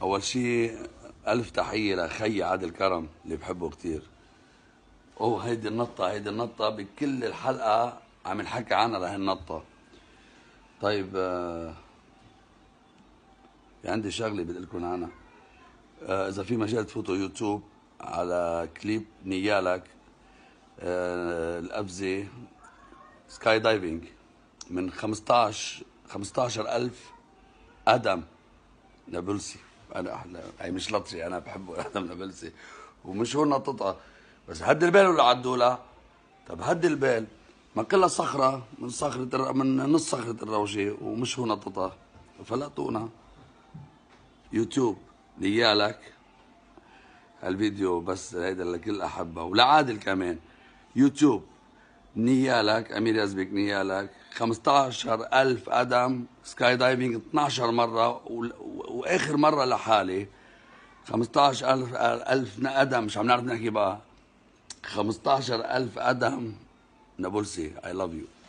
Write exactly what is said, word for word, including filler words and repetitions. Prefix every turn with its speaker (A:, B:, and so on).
A: أول شيء ألف تحية لخي عادل كرم اللي بحبه كتير. أوه هيدي النطة، هيدي النطة بكل الحلقة عم نحكي عنها لهي النطة. طيب آه في عندي شغلة بدي لكم عنها. آه إذا في مجال تفوتوا يوتيوب على كليب نيالك آه الأبزة سكاي دايفنج من خمستاشر خمستاشر ألف قدم نابلسي. انا احلى هي مش لطشي، انا بحبه ادم نابلسي ومش هو نططها بس هد البال ولا عدولها. طب هد البال ما كلها صخره من صخره الر... من نص صخره الروشه ومش هو نططها. فلقطونا يوتيوب نيالك الفيديو بس هيدا لكل احبه ولعادل كمان. يوتيوب نيالك امير يزبك نيالك خمستاشر ألف قدم سكاي دايفنج اثناشر مره و... واخر مره لحالي خمستاشر ألف ألف قدم مش عم نعرف نحكي بقى. خمستاشر ألف قدم نابلسي. I love you.